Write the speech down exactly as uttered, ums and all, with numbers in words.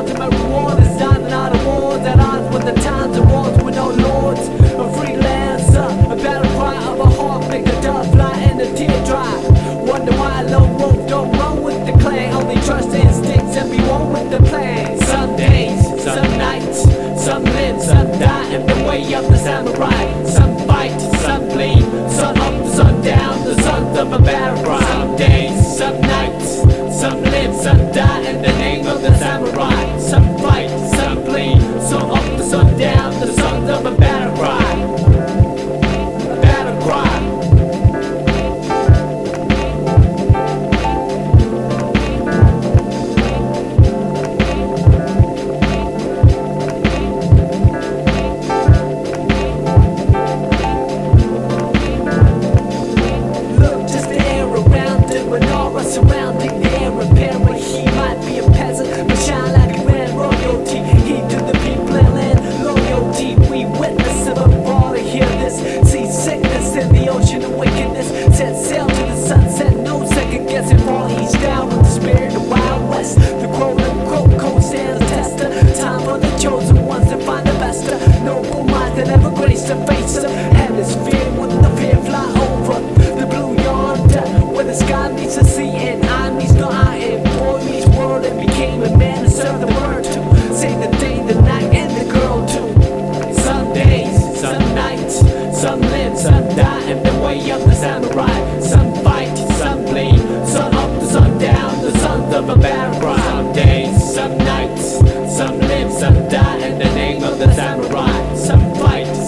ultimate reward is diamond out of wars at odds with the times and wars with no lords. A freelancer, a battle cry of a heart, make a dove fly and a tear dry. Wonder why a lone wolf don't run with the clan, only trust the instincts and be one with the plan. Some days, some nights, some live, some die in the way of the samurai. Some fight, some bleed, sun up, sun down, the sons of a battle cry. Some days, some nights, some live, some die in the name of the samurai. Some fight, some bleed, sun up, the sun down, the sons of a battle cry. A battle cry. Surrounding the air apparent he might be a peasant, but shine like a grand royalty. He to the people and land loyalty. We witness of a bar to hear this. See sickness in the ocean of wickedness. Set sail to the sunset, no second guessing. Fall east down with the spirit of Wild West. The quote unquote code stands a tester. Time for the chosen ones to find the best. Noble minds that ever grace the face of hemisphere with the fear fly over the blue yonder where the sky meets the sea. And I meets no I, and boy meets world, and became a man and served the word to save the day, the night, and the girl too. Some days, some nights, some live, some die in the way of the samurai. Some fight, some bleed, sun up, the sun down, the sons of a battle cry. Some days, some nights, some live, some die in the name of the samurai. Some fight,